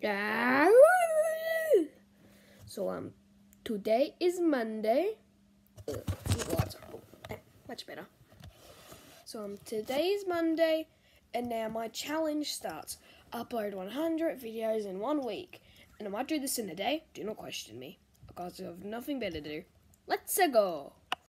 So today is Monday. Much better. So today is Monday, and now my challenge starts. Upload 100 videos in 1 week, and I might do this in a day. Do not question me, because I have nothing better to do. Let's go.